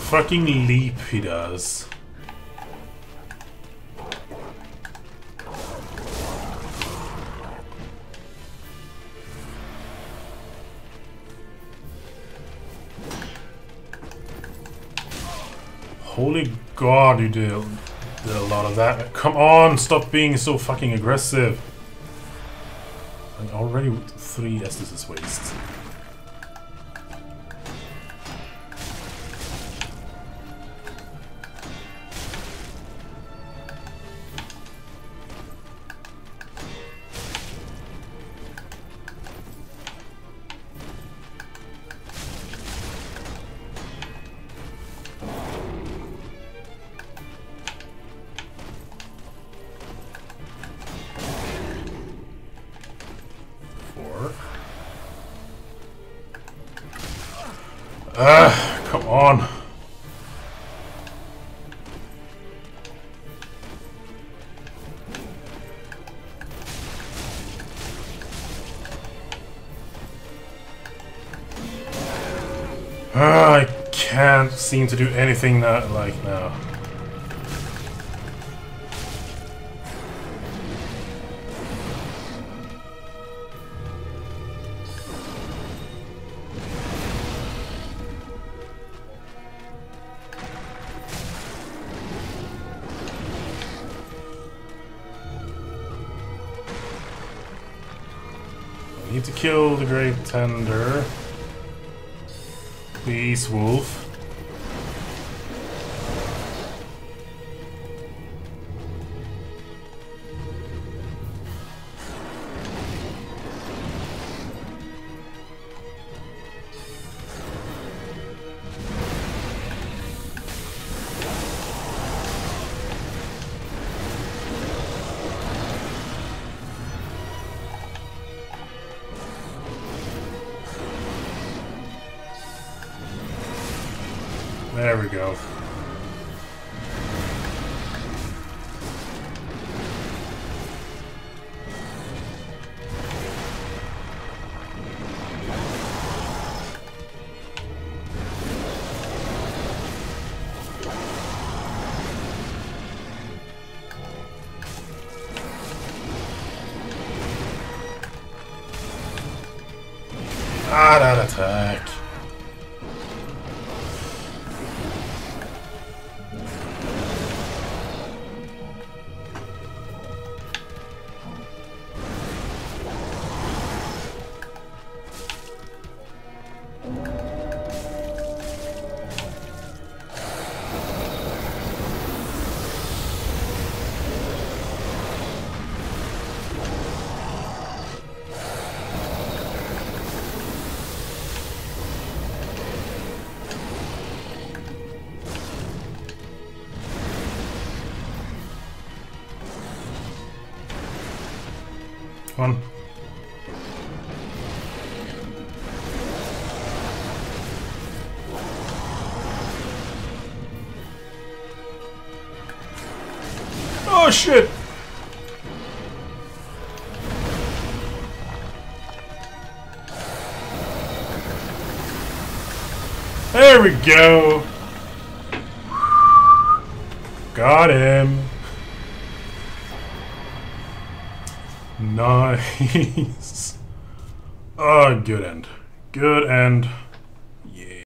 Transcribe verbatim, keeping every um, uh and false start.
fucking leap he does. Holy god, you did, did a lot of that. Come on, stop being so fucking aggressive. And already three Estus waste. Ah, come on. Ah, I can't seem to do anything that like now. Need to kill the Great Tender. Please, Wolf. There we go. Ah, that attack. Come on. Oh shit! There we go! Got him! Nice! Oh, good end. Good end.